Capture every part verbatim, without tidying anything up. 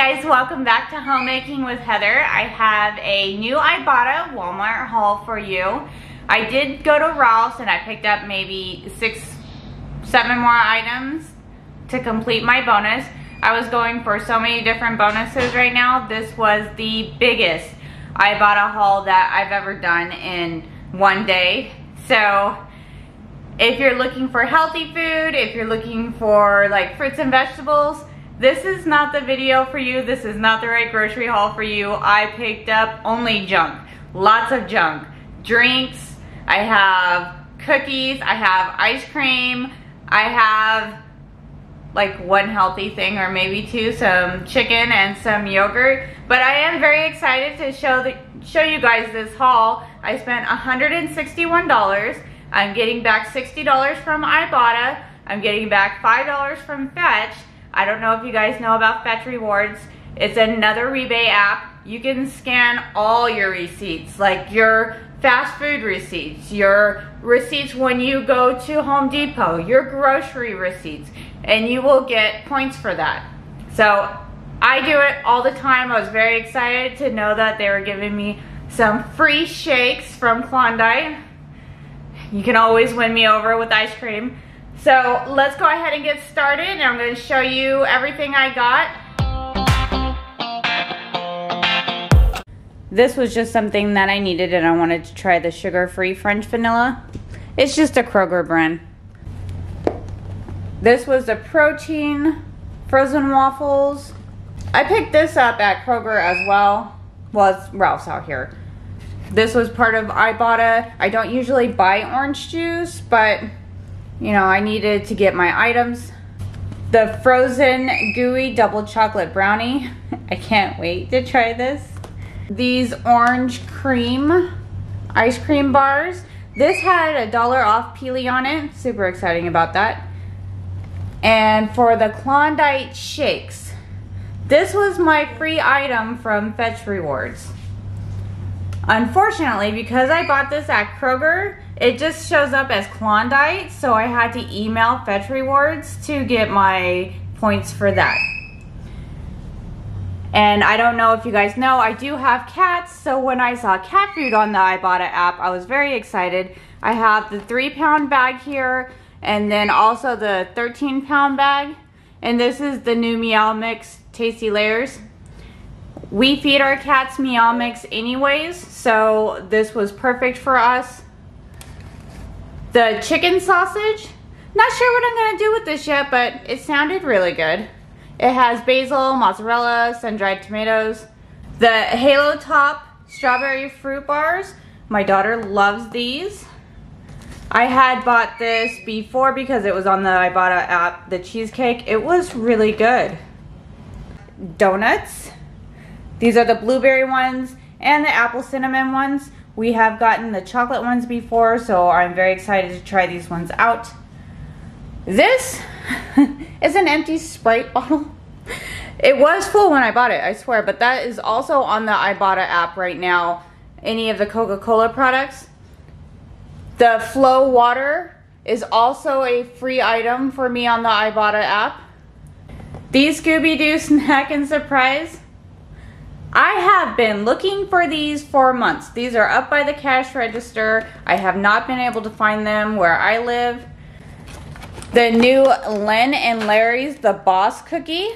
guys, welcome back to Homemaking with Heather. I have a new Ibotta Walmart haul for you. I did go to Ralph's and I picked up maybe six, seven more items to complete my bonus. I was going for so many different bonuses right now. This was the biggest Ibotta haul that I've ever done in one day. So if you're looking for healthy food, if you're looking for like fruits and vegetables, this is not the video for you. This is not the right grocery haul for you. I picked up only junk, lots of junk. Drinks, I have cookies, I have ice cream, I have like one healthy thing or maybe two, some chicken and some yogurt. But I am very excited to show the, show you guys this haul. I spent one hundred sixty-one dollars. I'm getting back sixty dollars from Ibotta. I'm getting back five dollars from Fetch. I don't know if you guys know about Fetch Rewards. It's another rebate app. You can scan all your receipts, like your fast food receipts, your receipts when you go to Home Depot, your grocery receipts, and you will get points for that. So I do it all the time. I was very excited to know that they were giving me some free shakes from Klondike. You can always win me over with ice cream. So let's go ahead and get started, and I'm going to show you everything I got. This was just something that I needed, and I wanted to try the sugar-free French vanilla. It's just a Kroger brand. This was the protein frozen waffles. I picked this up at Kroger as well. Well, it's Ralph's out here. This was part of Ibotta. I don't usually buy orange juice, but you know, I needed to get my items. The frozen gooey double chocolate brownie. I can't wait to try this. These orange cream ice cream bars. This had a dollar off Peely on it. Super exciting about that. And for the Klondike shakes, this was my free item from Fetch Rewards. Unfortunately, because I bought this at Kroger, it just shows up as Klondike, so I had to email Fetch Rewards to get my points for that. And I don't know if you guys know, I do have cats, so when I saw cat food on the Ibotta app, I was very excited. I have the three pound bag here, and then also the thirteen pound bag. And this is the new Meow Mix Tasty Layers. We feed our cats Meow Mix anyways, so this was perfect for us. The chicken sausage, not sure what I'm gonna do with this yet, but it sounded really good. It has basil, mozzarella, sun-dried tomatoes. The Halo Top strawberry fruit bars, my daughter loves these. I had bought this before because it was on the Ibotta app, the cheesecake. It was really good. Donuts. These are the blueberry ones and the apple cinnamon ones. We have gotten the chocolate ones before, so I'm very excited to try these ones out. This is an empty Sprite bottle. It was full when I bought it, I swear, but that is also on the Ibotta app right now. Any of the Coca-Cola products. The Flow water is also a free item for me on the Ibotta app. These Scooby-Doo Snack and Surprise. I have been looking for these for months. These are up by the cash register. I have not been able to find them where I live. The new Len and Larry's The Boss Cookie.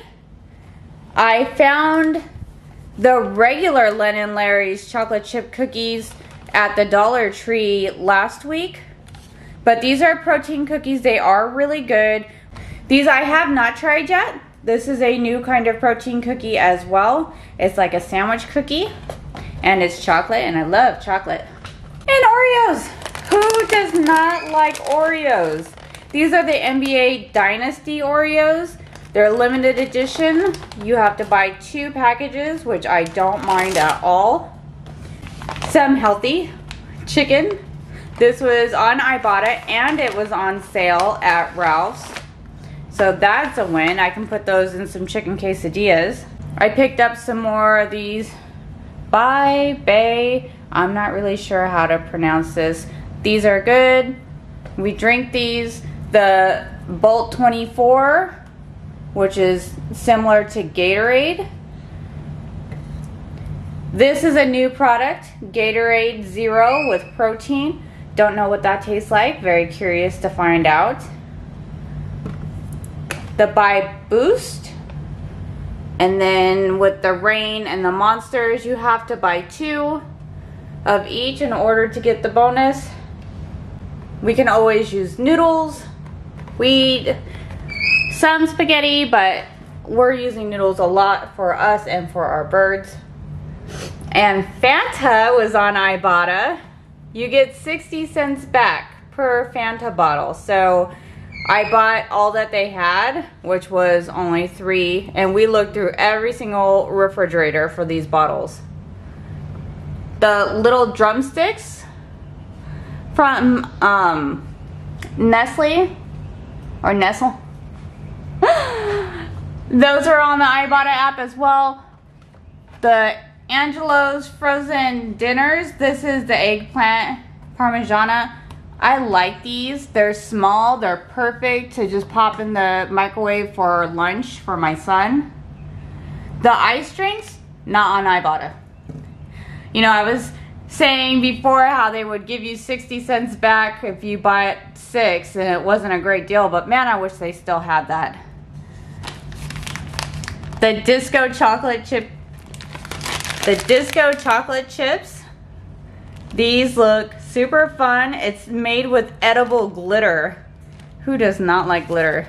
I found the regular Len and Larry's chocolate chip cookies at the Dollar Tree last week. But these are protein cookies. They are really good. These I have not tried yet. This is a new kind of protein cookie as well. It's like a sandwich cookie, and it's chocolate, and I love chocolate. And Oreos. Who does not like Oreos? These are the N B A Dynasty Oreos. They're limited edition. You have to buy two packages, which I don't mind at all. Some healthy chicken. This was on Ibotta, and it was on sale at Ralph's. So that's a win. I can put those in some chicken quesadillas. I picked up some more of these Bai Bay. I'm not really sure how to pronounce this. These are good. We drink these. The Bolt twenty-four, which is similar to Gatorade. This is a new product, Gatorade Zero with protein. Don't know what that tastes like. Very curious to find out. The Buy Boost. And then with the Rain and the Monsters, you have to buy two of each in order to get the bonus. We can always use noodles, wheat, some spaghetti, but we're using noodles a lot for us and for our birds. And Fanta was on Ibotta. You get sixty cents back per Fanta bottle. So I bought all that they had, which was only three, and we looked through every single refrigerator for these bottles. The little drumsticks from um, Nestle, or Nestle. Those are on the Ibotta app as well. The Angelo's frozen dinners. This is the eggplant parmigiana. I like these. They're small. They're perfect to just pop in the microwave for lunch for my son. The ice drinks, not on Ibotta. You know, I was saying before how they would give you sixty cents back if you buy six, and it wasn't a great deal, but man, I wish they still had that. The Disco chocolate chip, the Disco chocolate chips. These look super fun. It's made with edible glitter. Who does not like glitter?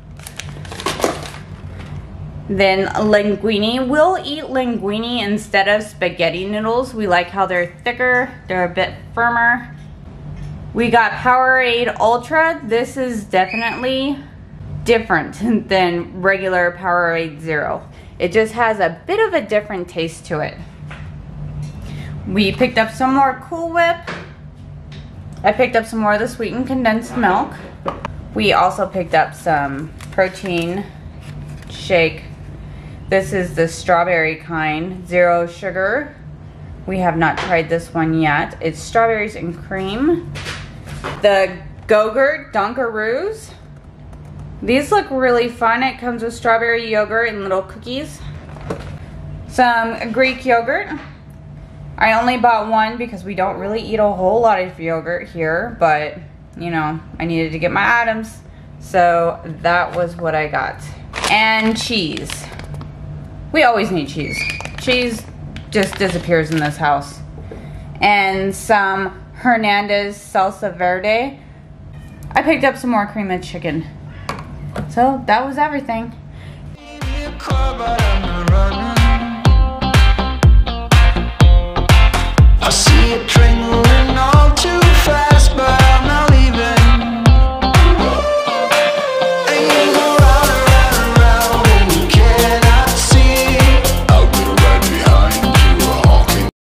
Then linguine. We'll eat linguine instead of spaghetti noodles. We like how they're thicker. They're a bit firmer. We got Powerade Ultra. This is definitely different than regular Powerade Zero. It just has a bit of a different taste to it. We picked up some more Cool Whip. I picked up some more of the sweetened condensed milk. We also picked up some protein shake. This is the strawberry kind, zero sugar. We have not tried this one yet. It's strawberries and cream. The Go-Gurt Dunkaroos. These look really fun. It comes with strawberry yogurt and little cookies. Some Greek yogurt. I only bought one because we don't really eat a whole lot of yogurt here, but you know, I needed to get my items, so that was what I got. And cheese. We always need cheese. Cheese just disappears in this house. And some Hernandez salsa verde. I picked up some more cream of chicken. So that was everything.